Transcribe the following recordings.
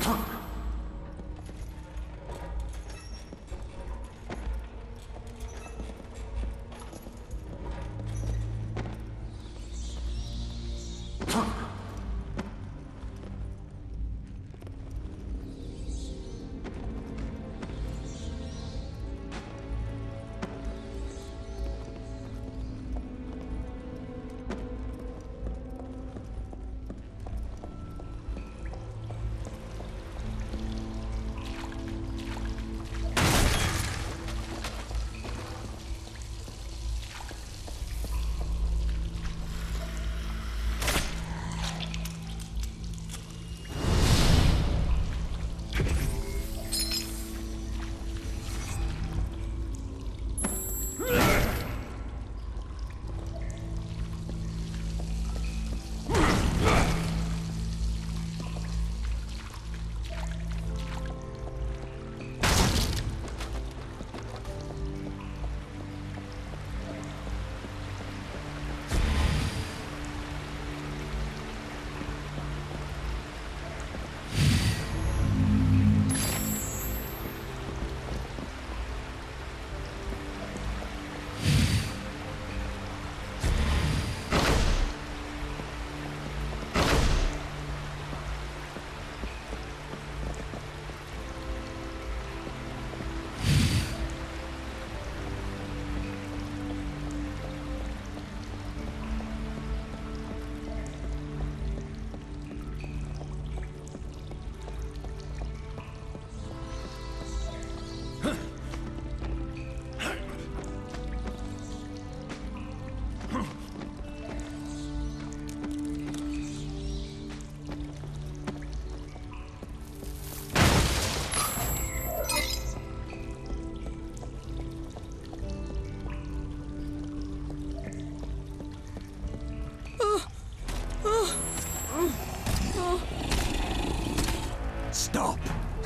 Stop!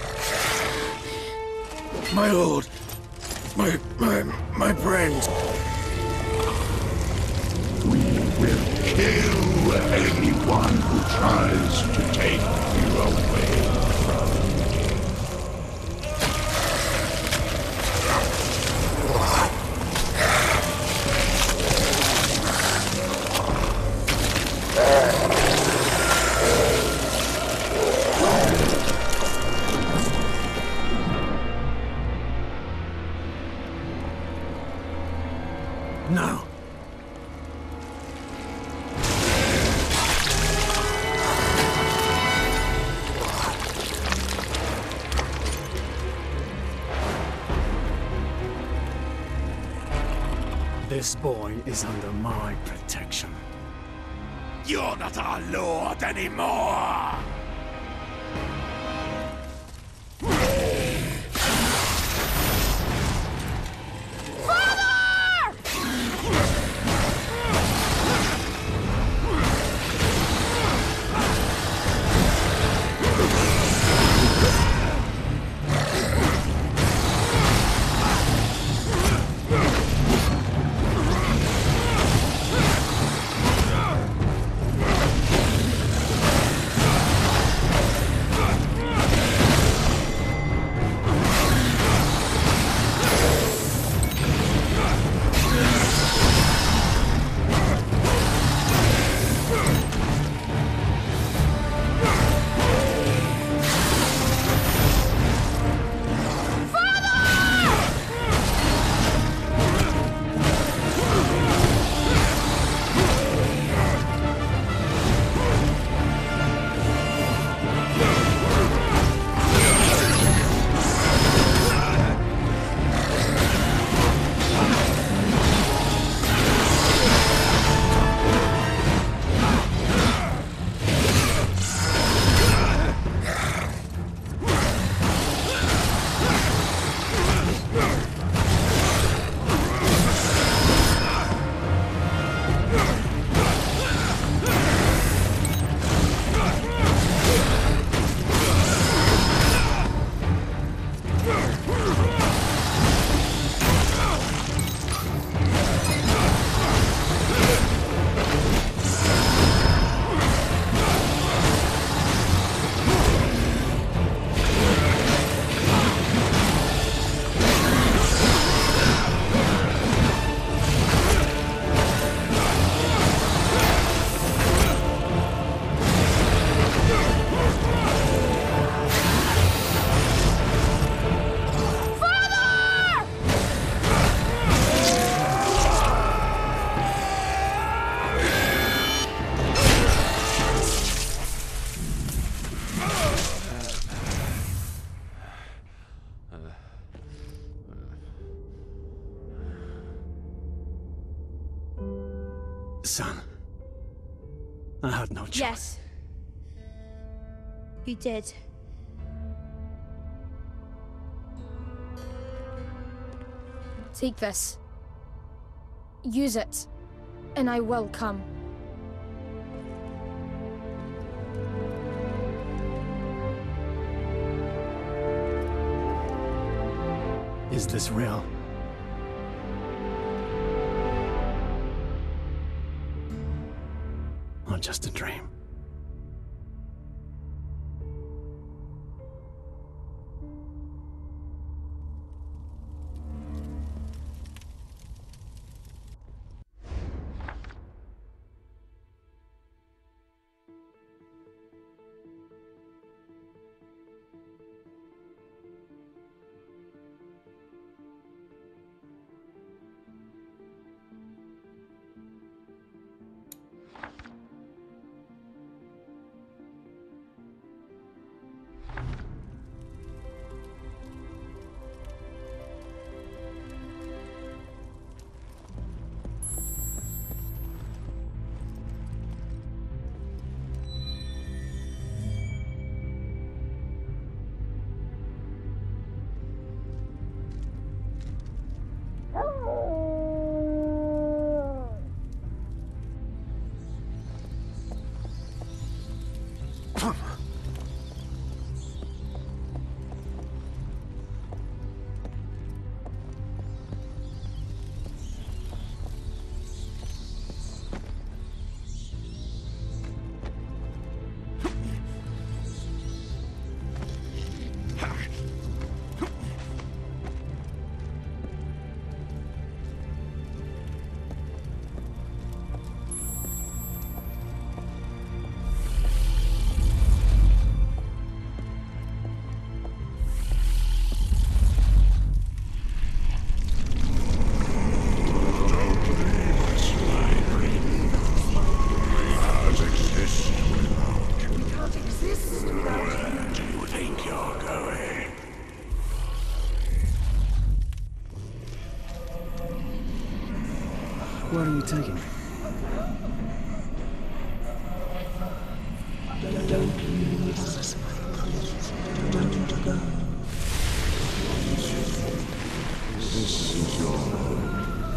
My lord! My friend! We will kill anyone who tries to take you away from me. No. This boy is under my protection. You're not our lord anymore! son. I had no choice. Yes. You did. Take this. Use it, and I will come. Is this real? Or just a dream? Where are you taking me? This is your home.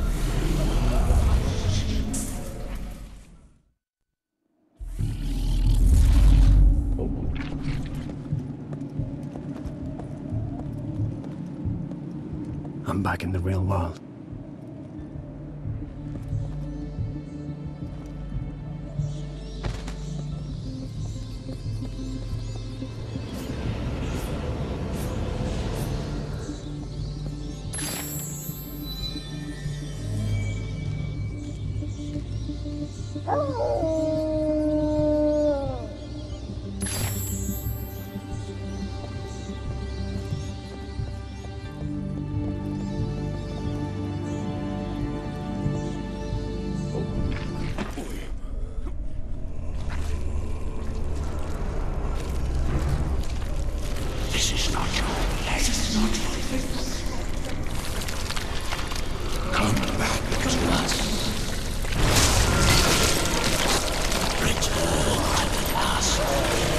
I'm back in the real world. This is not your place. This is not your place. Come back to us. Return to the past.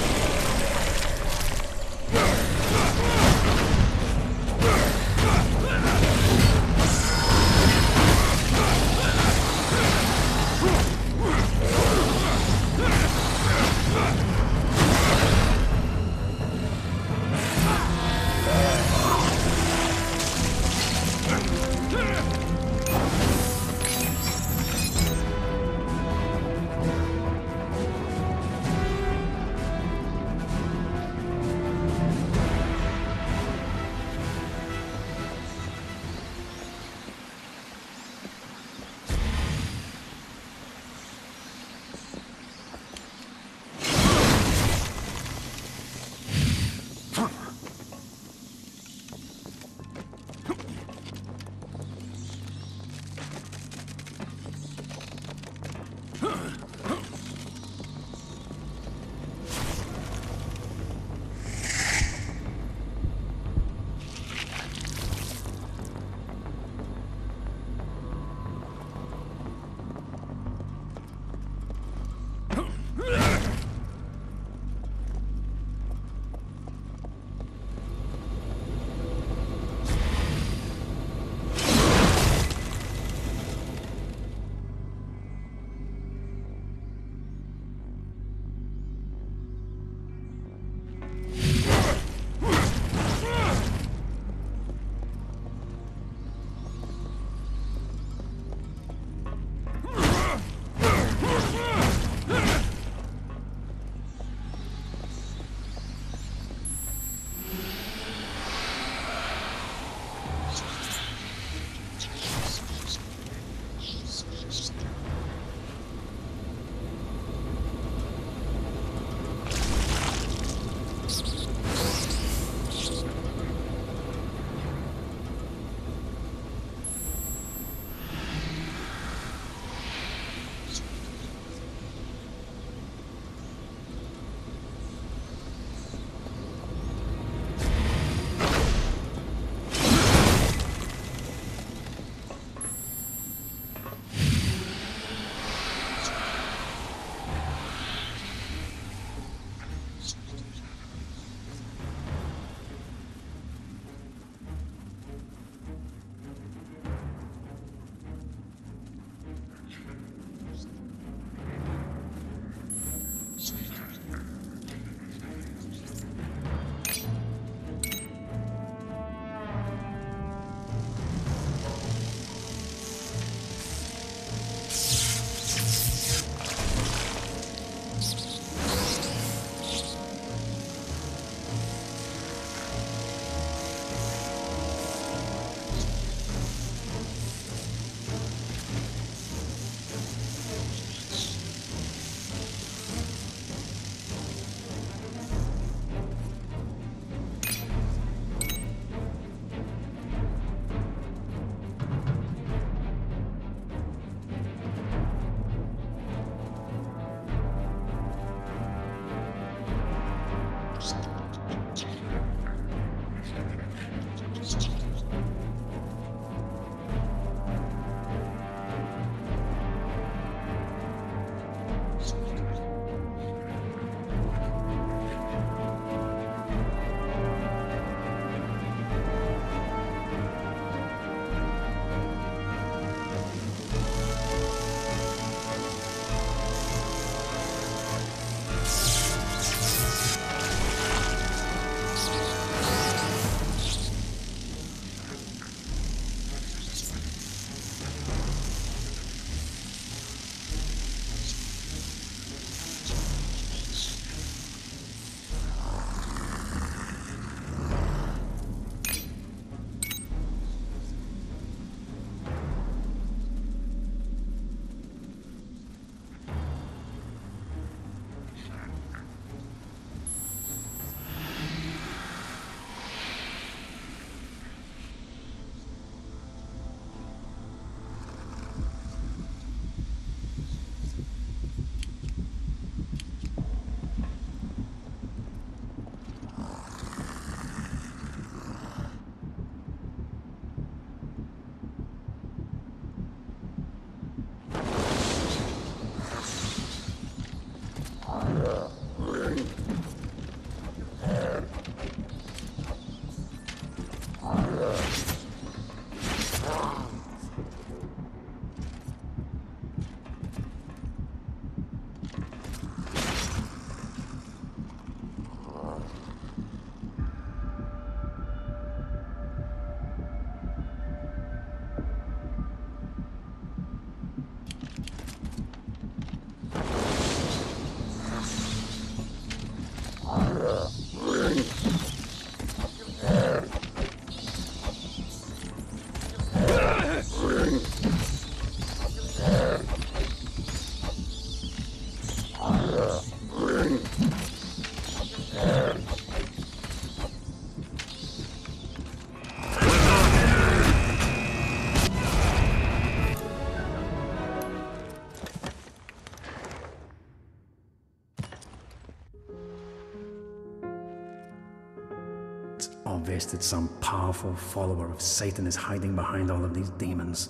Obvious that some powerful follower of Satan is hiding behind all of these demons.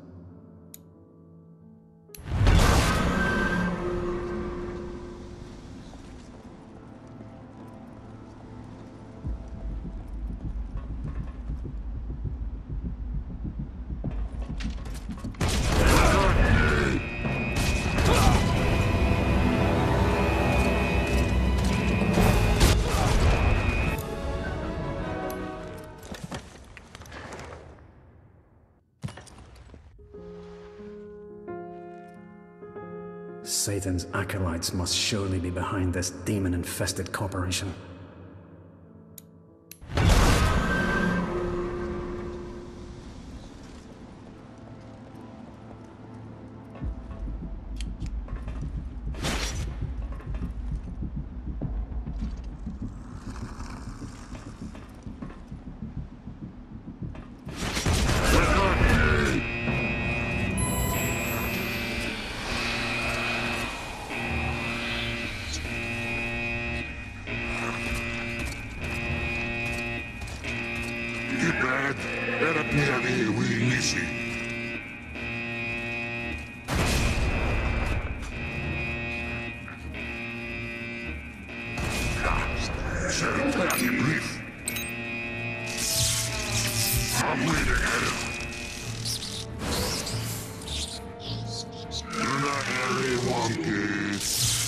Satan's acolytes must surely be behind this demon-infested corporation. Kipäät, eräpieni uinisi. Selkeäni brief. I'm leading him. Minä eri vanki.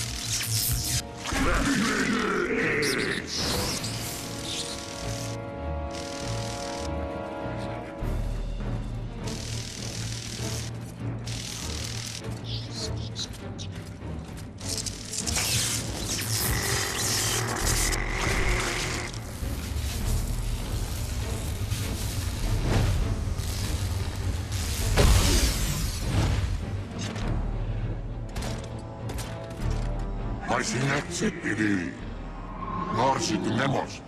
Ai sinä tsippivi. Narsit nemos.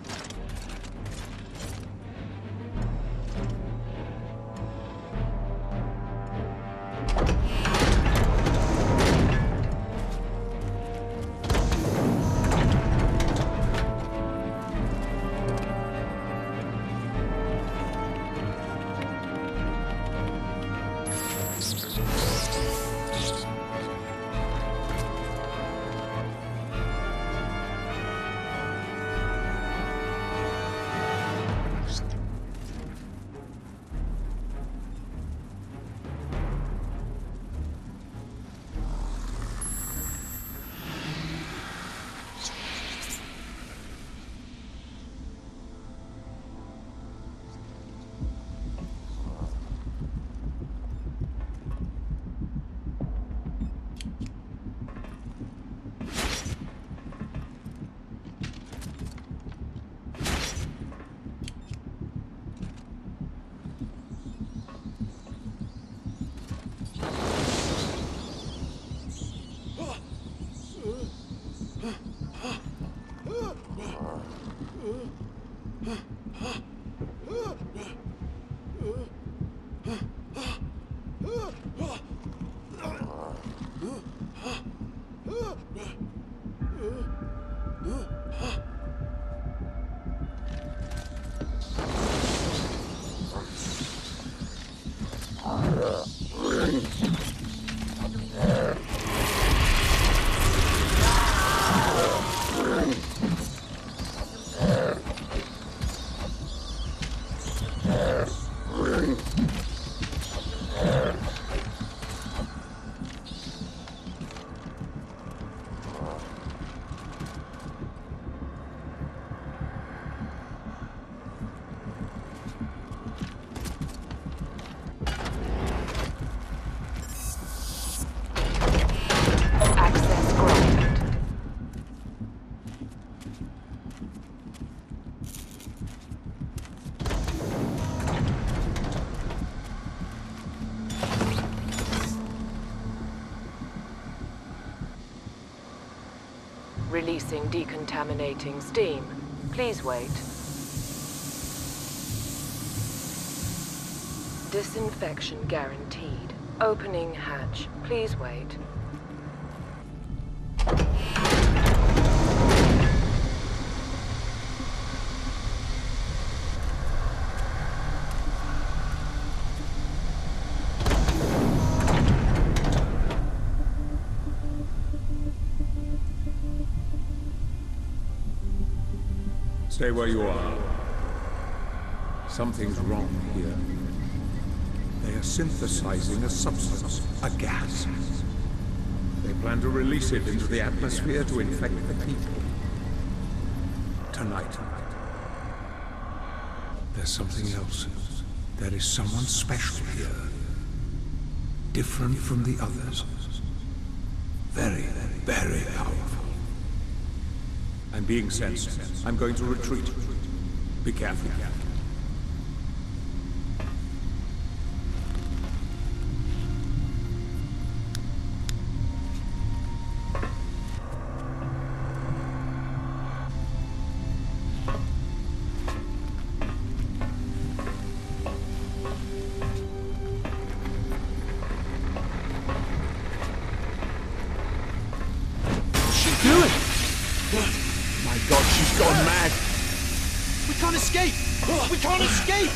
Releasing decontaminating steam. Please wait. Disinfection guaranteed. Opening hatch. Please wait. Stay where you are. Something's wrong here. They are synthesizing a substance, a gas. They plan to release it into the atmosphere to infect the people. Tonight. There's something else. There is someone special here. Different from the others. Very, very powerful. I'm being sensed. I'm going to retreat. Be careful. What's she doing? My God, she's gone mad! We can't escape! We can't escape!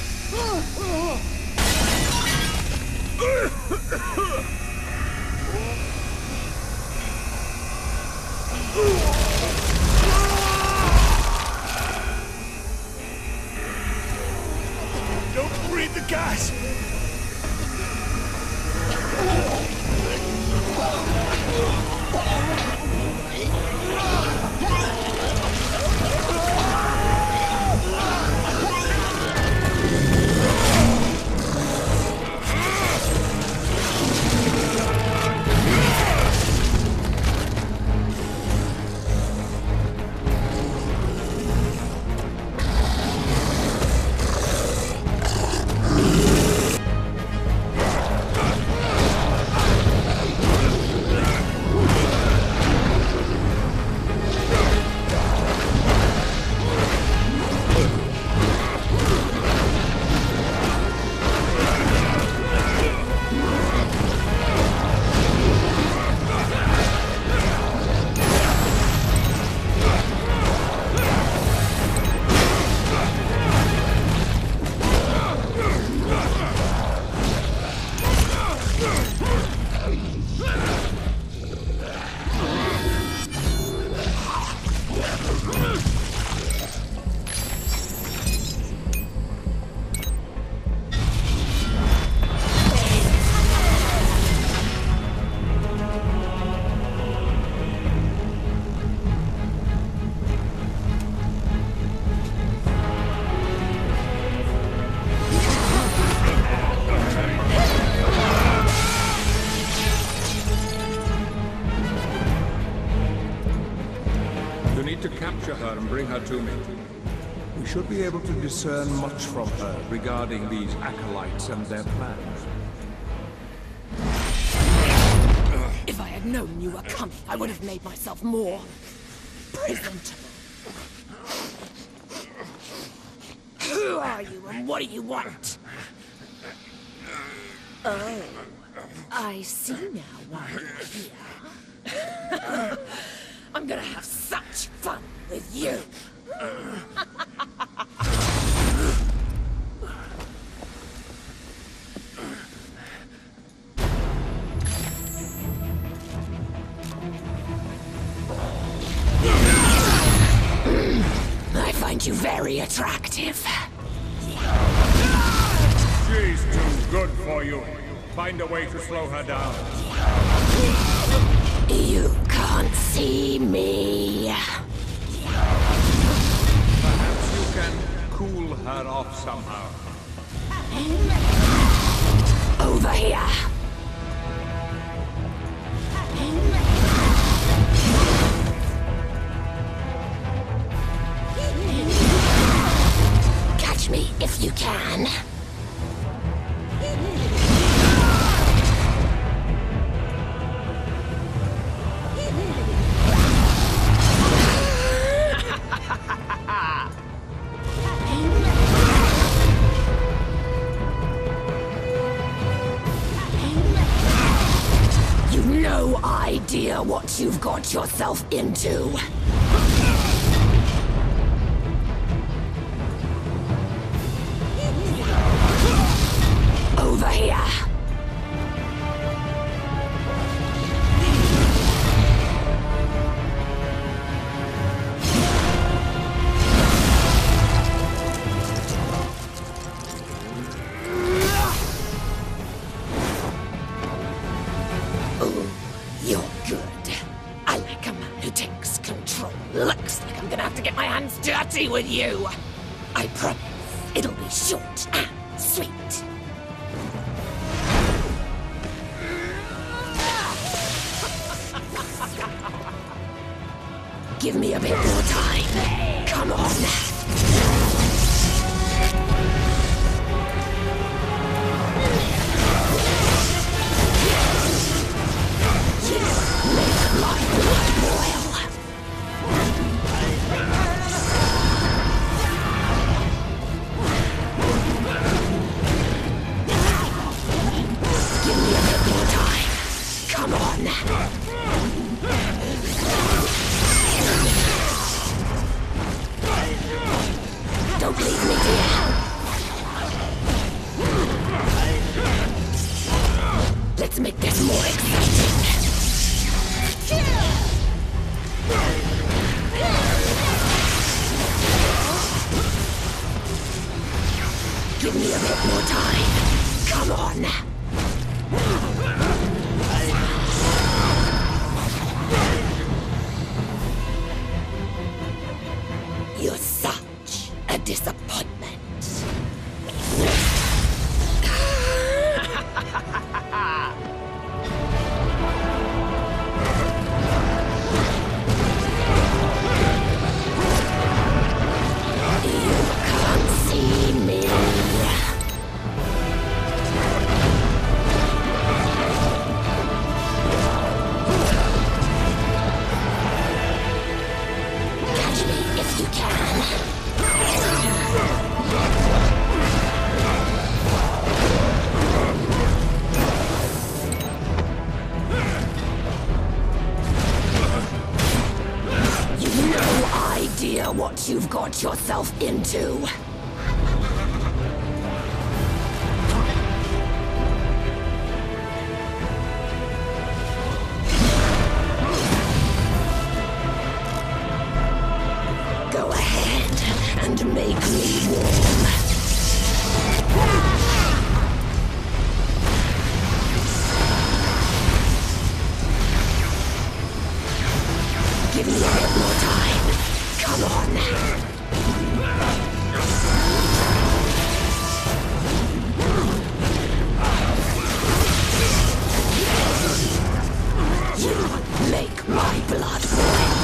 Don't breathe the gas! To capture her and bring her to me. We should be able to discern much from her regarding these acolytes and their plans. If I had known you were coming, I would have made myself more presentable. Who are you and what do you want? Oh, I see now why you're here. I'm gonna have such fun with you! I find you very attractive. She's too good for you. Find a way to slow her down. You can't see me. Perhaps you can cool her off somehow. Over here. Catch me if you can. what you've got yourself into. Over here. You're good. I like a man who takes control. Looks like I'm gonna have to get my hands dirty with you. I promise it'll be short and sweet. Give me a bit more time. Come on. Don't leave me, dear. Let's make this more exciting. Give me a bit more time. Come on. You're such a disappointment. You can't see me. Catch me if you can. You've no idea what you've got yourself into. Go ahead and make me warm. Give me a bit more time. Come on. You make my blood boil.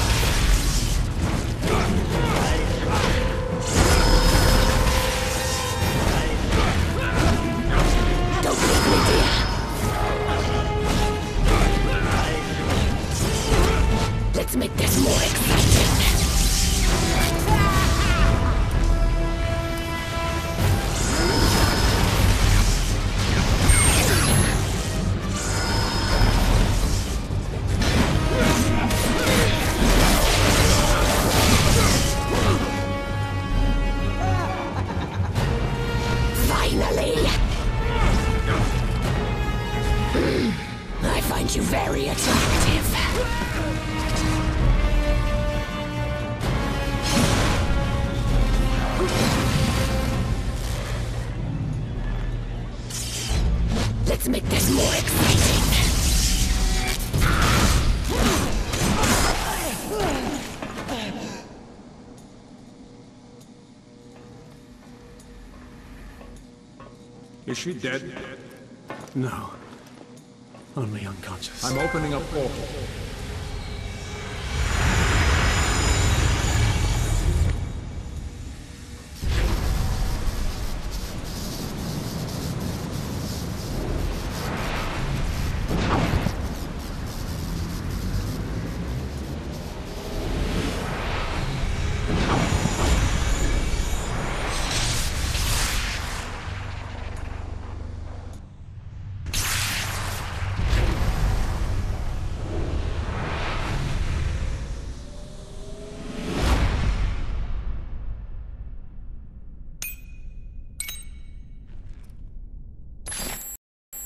Don't leave me, dear. Let's make this more exciting. Finally! I find you very attractive. Let's make this more exciting. Is she dead? No. Only unconscious. I'm opening a portal.